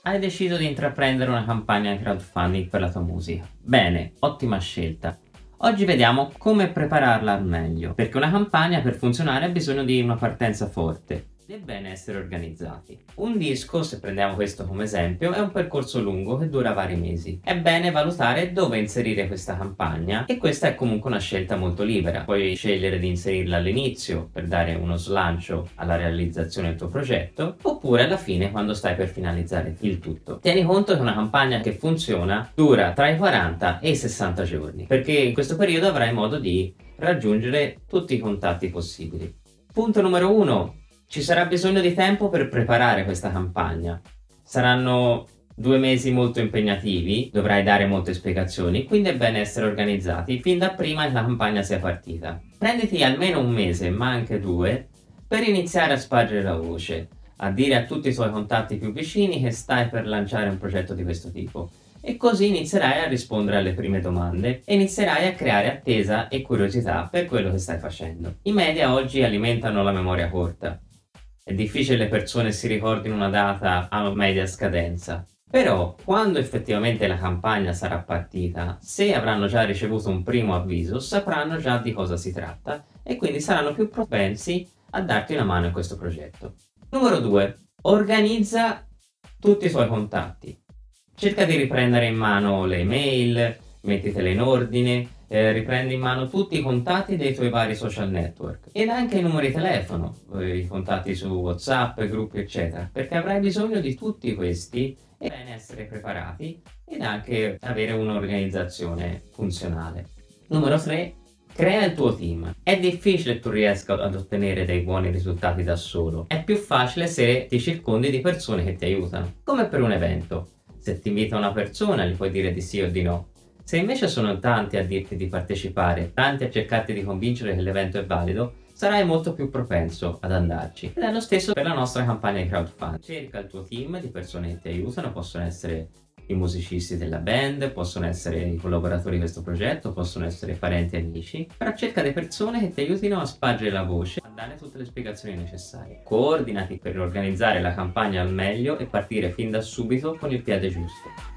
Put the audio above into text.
Hai deciso di intraprendere una campagna di crowdfunding per la tua musica. Bene, ottima scelta. Oggi vediamo come prepararla al meglio, perché una campagna per funzionare ha bisogno di una partenza forte. È bene essere organizzati. Un disco, se prendiamo questo come esempio, è un percorso lungo che dura vari mesi. È bene valutare dove inserire questa campagna e questa è comunque una scelta molto libera. Puoi scegliere di inserirla all'inizio per dare uno slancio alla realizzazione del tuo progetto, oppure alla fine quando stai per finalizzare il tutto. Tieni conto che una campagna che funziona dura tra i 40 e i 60 giorni, perché in questo periodo avrai modo di raggiungere tutti i contatti possibili. Punto numero 1. Ci sarà bisogno di tempo per preparare questa campagna. Saranno 2 mesi molto impegnativi, dovrai dare molte spiegazioni, quindi è bene essere organizzati fin da prima che la campagna sia partita. Prenditi almeno 1 mese, ma anche 2, per iniziare a spargere la voce, a dire a tutti i tuoi contatti più vicini che stai per lanciare un progetto di questo tipo. E così inizierai a rispondere alle prime domande e inizierai a creare attesa e curiosità per quello che stai facendo. I media oggi alimentano la memoria corta. È difficile che le persone si ricordino una data a media scadenza. Però, quando effettivamente la campagna sarà partita, se avranno già ricevuto un primo avviso, sapranno già di cosa si tratta e quindi saranno più propensi a darti una mano in questo progetto. Numero 2. Organizza tutti i tuoi contatti. Cerca di riprendere in mano le email, mettitele in ordine, riprendi in mano tutti i contatti dei tuoi vari social network ed anche i numeri di telefono, i contatti su WhatsApp, gruppi eccetera, perché avrai bisogno di tutti questi e è bene essere preparati ed anche avere un'organizzazione funzionale. Numero 3. Crea il tuo team. È difficile che tu riesca ad ottenere dei buoni risultati da solo, è più facile se ti circondi di persone che ti aiutano, come per un evento. Se ti invita una persona gli puoi dire di sì o di no. Se invece sono tanti a dirti di partecipare, tanti a cercarti di convincere che l'evento è valido, sarai molto più propenso ad andarci. Ed è lo stesso per la nostra campagna di crowdfunding. Cerca il tuo team di persone che ti aiutano, possono essere i musicisti della band, possono essere i collaboratori di questo progetto, possono essere parenti e amici, però cerca delle persone che ti aiutino a spargere la voce, a dare tutte le spiegazioni necessarie. Coordinati per organizzare la campagna al meglio e partire fin da subito con il piede giusto.